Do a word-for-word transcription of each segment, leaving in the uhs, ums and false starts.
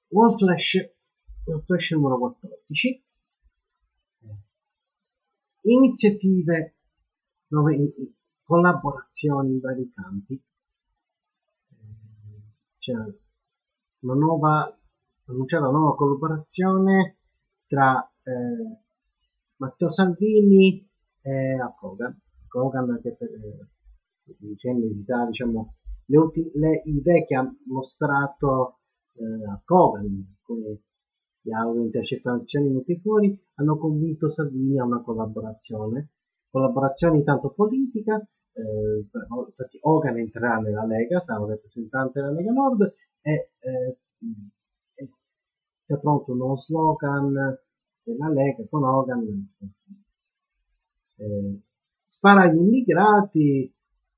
One Flash, One Flash numero quattordici, iniziative, nuove collaborazioni in vari campi. C'è una nuova, annunciata una nuova collaborazione tra eh, Matteo Salvini e Kogan. Kogan che per eh, diciamo, le, ultime, le idee che ha mostrato eh, a Kogan, come le intercettazioni venute fuori, hanno convinto Salvini a una collaborazione, collaborazione intanto politica. Eh, infatti Hogan entrerà nella Lega, sarà un rappresentante della Lega Nord e eh, è pronto uno slogan della Lega con Hogan, eh, spara agli immigrati,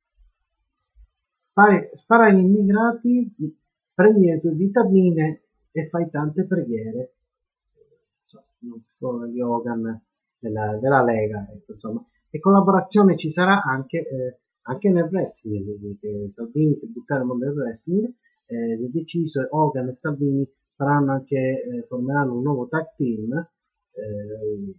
spara, spara agli immigrati, prendi le tue vitamine e fai tante preghiere. Insomma, di Hogan della, della Lega, ecco, insomma. E collaborazione ci sarà anche, eh, anche nel wrestling, perché Salvini si butta nel mondo del wrestling, eh, è deciso, Hogan e Salvini faranno anche, eh, formeranno un nuovo tag team, eh,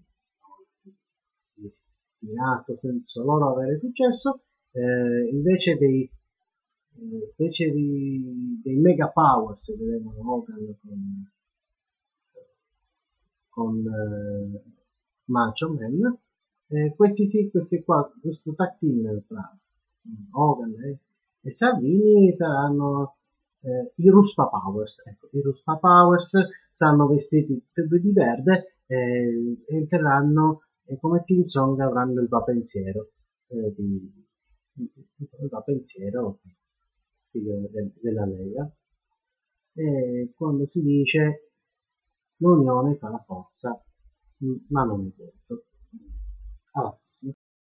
destinato senza loro avere successo, eh, invece dei eh, invece di, dei Mega Powers che vedevano Hogan con con eh, Macho Man, eh, questi sì, questi qua, questo tag team tra Hogan e, e Salvini saranno eh, i Ruspa Powers. Ecco, i Ruspa Powers saranno vestiti tutti e due di verde e eh, entreranno e come Team Song avranno il va pensiero eh, di, il va pensiero della Lega. E quando si dice l'unione fa la forza, ma non è detto. Alla prossima.